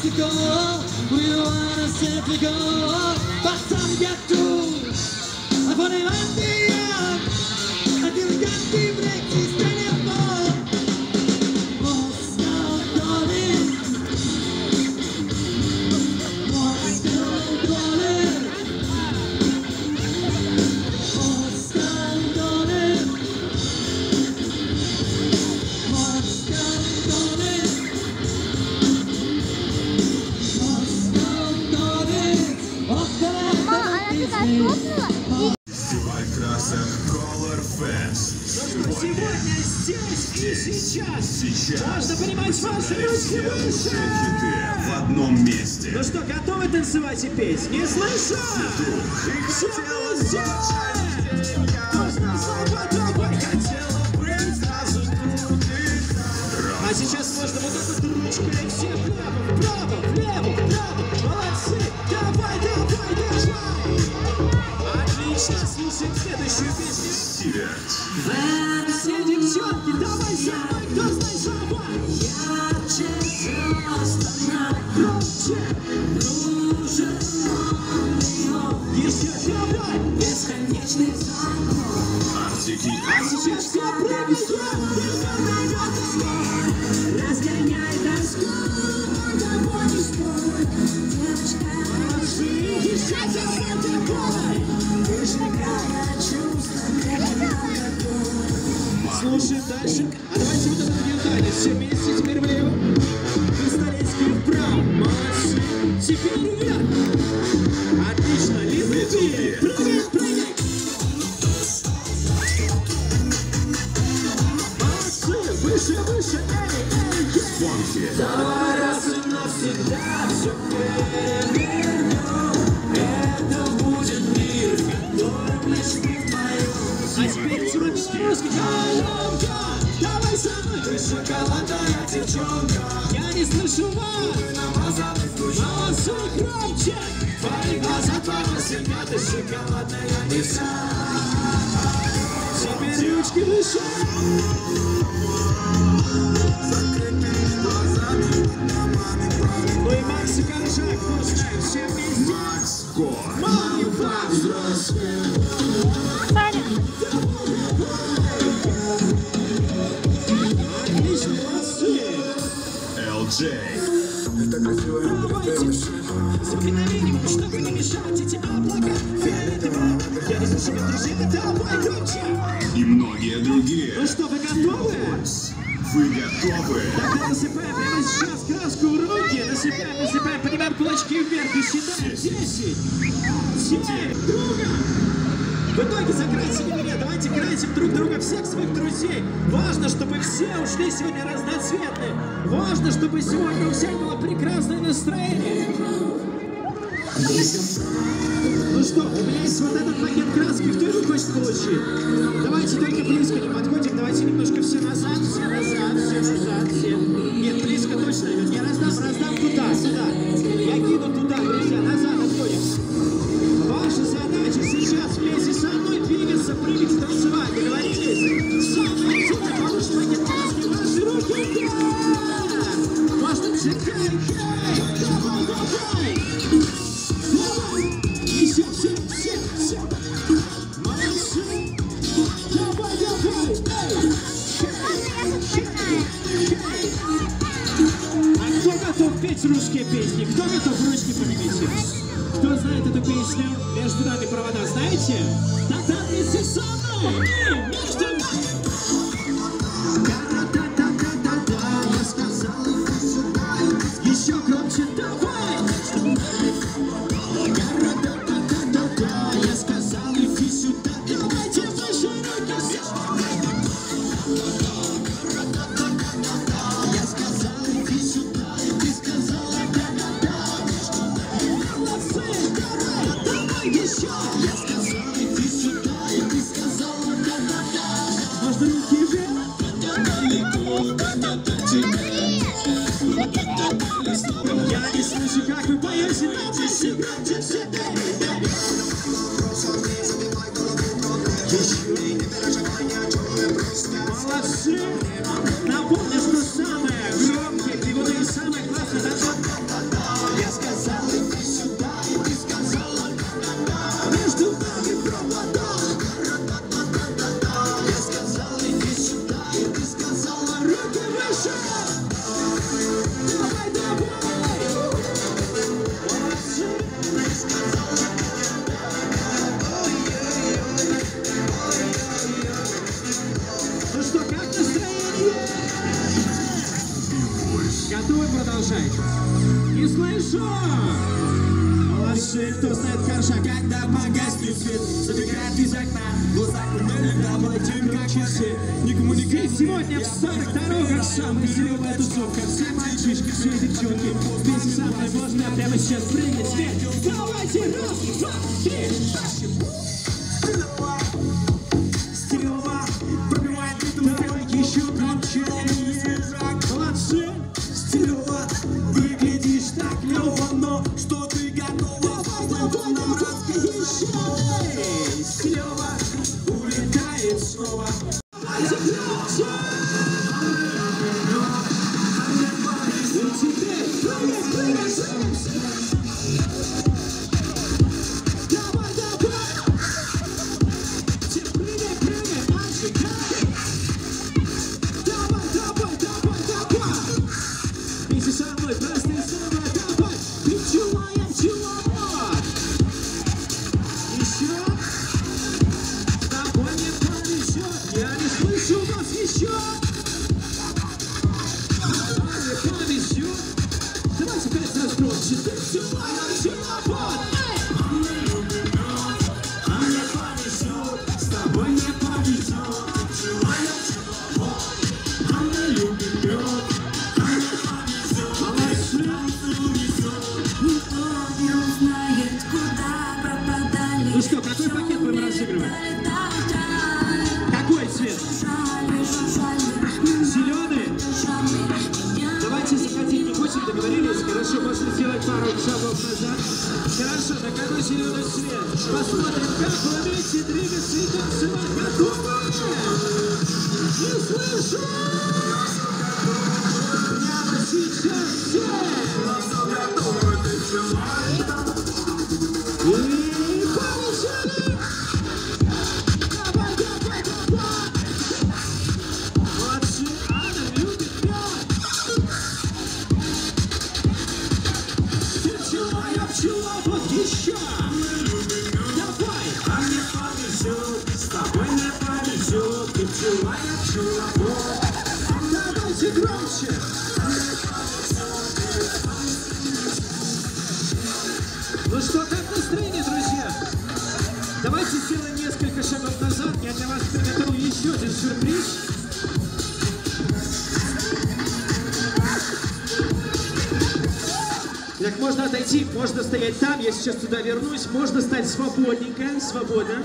to go. We don't wanna simply go. But some get through. I put it on the up. Until we got the break, he's standing for. Moscow calling. Moscow calling. Moscow calling. Moscow calling. Фестиваль красок Color Fest. Сегодня здесь и сейчас можно понимать ваши руки Все выше. лучшие хиты в одном месте. Ну что, готовы танцевать и петь? Не слышу! Все вместе! Можно снова другой хотела быть сразу тут. А сейчас можно вот так вот ручкой все вправо, вправо, влево, вправо. Молодцы! Давай, давай, давай! Отлично! Слушаем следующую песню. Севert. Все девчонки, давай со мной, кто знает слова? Ярче, громче, еще давай, бесконечный Артики. а сейчас все проведем, разгоняй тоску, тобой не спорь, девочка, молодцы, еще совсем такой, выжигая чувства. Слушай дальше, а давайте вот этот ее танец, все вместе теперь влево, пистолетский вправо, молодцы, теперь вверх, отлично, лизы, прыгай, прыгай. Молодцы, выше, выше, эй, эй, эй. Фонки. Давай раз и навсегда все перевернем, это будет мир, в котором лишь мы вдвоем. А теперь тема белорусских, давай со мной, ты шоколадная девчонка, я не слышу вас, молодцы, громче, твои глаза, твоя семья, ты шоколадная лиса. Теперь ручки выше. Ну и Макс и Коржак, кто знает, все вместе. Макс Кор. Маме взрослым. Отлично, молодцы. LJ. Давайте замгновением, чтобы не мешать эти облака фиолетового. Я не слышу движения, давай громче. И многие другие. Ну что, вы готовы? Вы готовы? Тогда насыпаем прямо сейчас краску в руки. Насыпаем, поднимаем кулачки вверх и считаем 10, 9, друга. В итоге закройте меня, давайте красим друг друга, всех своих друзей. Важно, чтобы все ушли сегодня разноцветные. Важно, чтобы сегодня у всех было прекрасное настроение. Ну что, у меня есть вот этот пакет краски, кто его хочет получить? Давайте только близко не подходим, давайте немножко все назад, все назад, все назад, все. Нет, близко точно, я раздам туда, сюда. Я кину туда, друзья, назад отходим. Ваша задача сейчас вместе со мной двигаться, прыгать, танцевать, договорились? Самое сильное, получишь пакет краски, ваши руки вверх! Можно чекай, давай, давай! Еще все. Молодцы! Давай, а кто готов петь русские песни? Кто готов ручки поднимите? Кто знает эту песню? Между нами провода, знаете? Тогда вместе со мной! И между нами! Да-да-да-да-да-да, я сказал, еще громче давай! Да-да-да-да-да, я сказал, иди сюда, давайте ваши руки! Я сказал, иди сюда, и ты сказала, да-да-да. Молодцы, давай еще! Я сказал, иди сюда, и ты сказала, да-да-да. Можно руки вверх? Я не слышу, как вы поете, громче все. Молодцы! Напомню, что самое громкое, и самое классное, Не слышу! Молодцы, кто знает хорошо, когда погаснет свет, забегает из окна, глаза кругом, давайте как часы. Никому не кричи. Сегодня в 42-й, как самая зеленая тусовка. Все мальчишки, все девчонки, вместе со мной можно прямо сейчас прыгать вверх. Давайте, раз, два, три. Стилова, пробивает ритм, сделай еще громче. Молодцы! Стилова, выглядишь так клево, но что ты готова? Нам расскажи. Стилова, улетает снова. Давайте громче! И теперь прыгай, прыгай, прыгай! Давай, давай! Прыгай, прыгай, отжигай! Давай, давай, давай, давай! Вместе со мной простые слова, давай! Пчелая, пчеловод! Еще! С тобой не повезет, я не слышу вас еще! Не повезет! Давайте 5 раз громче! Ты пчелая, пчеловод! А мне повезет, с тобой не повезет! Пчелая, пчеловод! А мне любит мед! Никто не узнает, куда пропадали. Ну что, какой пакет будем разыгрывать? Какой цвет? Зеленый? Давайте заходить не будем, договорились? Хорошо, можно сделать пару шагов назад. Хорошо, так какой зеленый цвет? Посмотрим, как вы умеете двигаться и танцевать. Готовы? Не слышу! Прямо сейчас все! И побежали! Давай, давай, давай! Молодцы, Анна любит мед! Ты пчела, я пчела, вот еще! Давай! А мне повезет, с тобой не повезет, ты пчела, я пчела, вот! Давайте громче! Ну что, как настроение, друзья? Давайте сделаем несколько шагов назад. Я для вас приготовил еще один сюрприз. Так, можно отойти, можно стоять там. Я сейчас туда вернусь. Можно стать свободненько, свободно.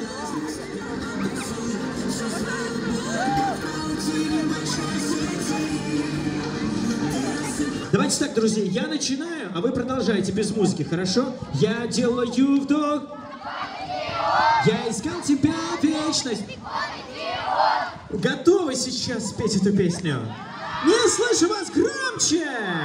Давайте так, друзья, я начинаю, а вы продолжаете без музыки, хорошо? Я делаю вдох. Я искал тебя вечность. Готовы сейчас спеть эту песню? Не слышу вас, громче!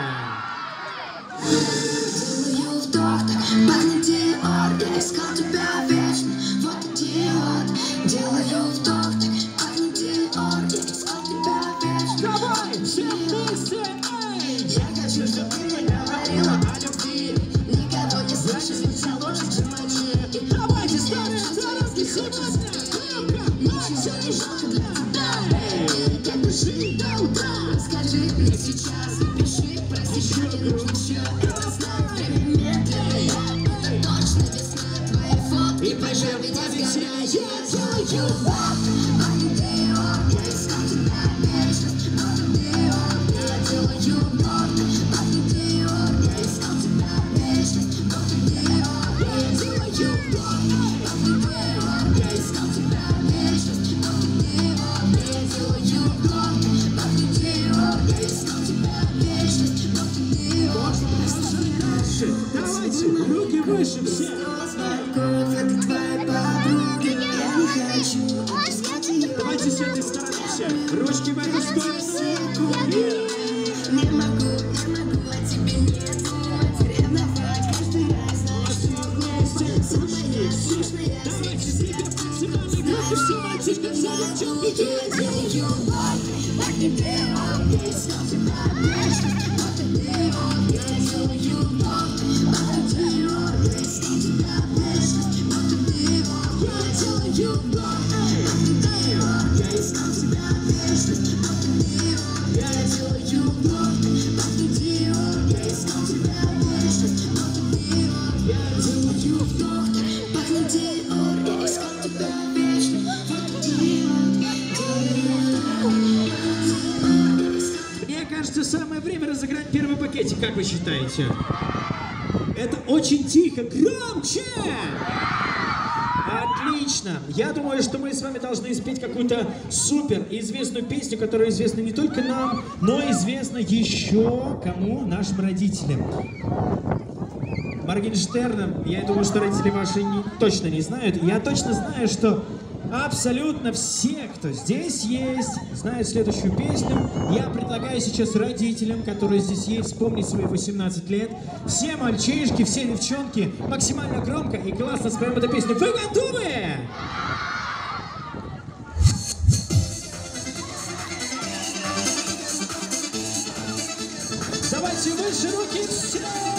Делаю вдох, так пахнет Диор. Я искал тебя вечно, вот идиот. Делаю вдох, так пахнет Диор. Я искал тебя вечно. Давай, все вместе, эй! Я хочу, чтобы ты мне говорила о любви. Никого не слышишь, лучше замолчи. Давайте старые дороги сегодня! Ничего не жалко для тебя. Как души до утра. Скажи мне сейчас, напиши, прости, что не нужно все это знать. Время медленное, это точно весна. Твои фотки, пожар, ведь я сгораю. Я делаю вот, пахнет Диор. Я искал тебя вечность, вот Диор. Я делаю вот, пахнет Диор. Я искал тебя вечность, вот Диор. Я делаю вот, пахнет Диор. Я искал тебя вечность, вот Диор. Я делаю вот, пахнет Диор. Я искал тебя вечность, вот Диор. Давайте, руки выше все! Это твои подруги, я не хочу. Давайте с этой стороны все! Ручки в эту сторону! Не могу о тебе не думать, ревновать каждый раз, знаешь, все вместе. Самая сущная Давайте себе максимальный громкость, все мальчики, все девчонки! я делаю вот, пахнет Диор. Я искал тебя вечность, вот Диор. Я делаю вот, пахнет Диор. Я искал тебя вечность, вот Диор. Я делаю вот, пахнет Диор. Я искал тебя вечность, вот Диор. Я делаю вот, пахнет Диор. Я искал тебя вечность. считаете? Как вы считаете? Это очень тихо. Громче! Отлично! Я думаю, что мы с вами должны спеть какую-то супер известную песню, которая известна не только нам, но известна еще кому? Нашим родителям. Моргенштерна, я думаю, что родители ваши точно не знают. Я точно знаю, что абсолютно все, кто здесь есть, знают следующую песню. Я предлагаю сейчас родителям, которые здесь есть, вспомнить свои 18 лет. Все мальчишки, все девчонки максимально громко и классно споем эту песню. Вы готовы? Давайте выше руки все!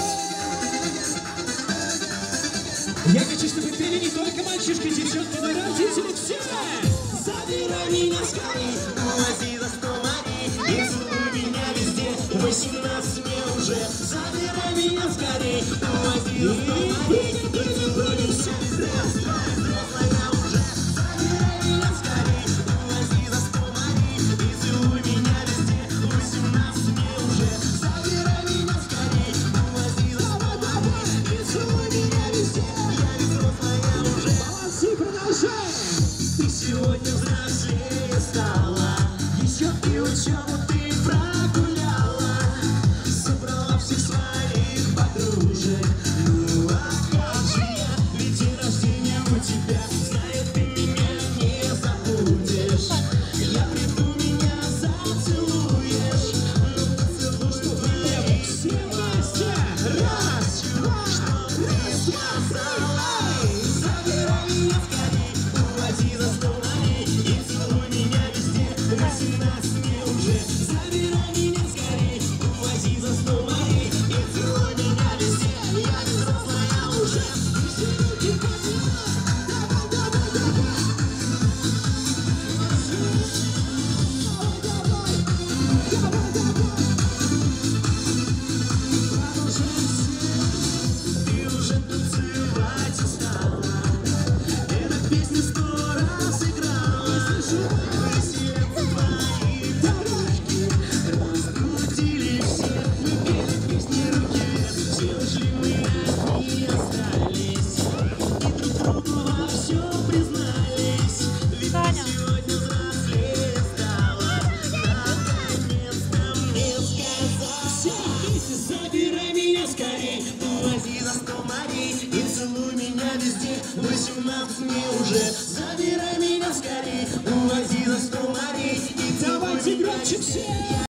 Я хочу, чтобы пели не только мальчишки, девчонки, но и родители все! Забирай меня скорей, увози за 100 морей, и целуй меня везде, 18 мне уже. Забирай меня скорей, увози за 100 морей, и целуй меня все, взрослая уже. Забирай меня скорей, увози за 100 морей, и целуй меня везде, 18 мне уже. Забирай меня скорей, увози за 100 морей, и целуй меня везде. Ты сегодня взрослее стала, еще и учебу ты прогуляла, собрала всех своих подружек. Ну а как же я, ведь день рождения у тебя, знает, ты меня не забудешь. Я приду, меня зацелуешь, ну поцелуй, чтобы все вместе. Раз, два, что ты сказала? Забирай меня скорей, увози за 100 морей, и целуй меня везде, 18 мне уже. Забирай меня скорей, увози за 100 морей, и целуй меня везде, я не взрослая уже. Все руки поднимай, давай, давай, давай. Давай, давай. Продолжаем все. Ты уже танцевать устала. Эта песня 100 раз играла. Мы все твои дорожки раскрутили всех. Мы пели песни руки вверх. Все ушли, мы одни остались. И друг другу во всем признались. Ведь ты сегодня взрослее стала. Наконец-то мне сказала. Все вместе забирай меня скорей, увози за 100 морей, и целуй меня везде, 18 мне уже. Забирай меня скорей, увози за 100 морей, и давайте громче все!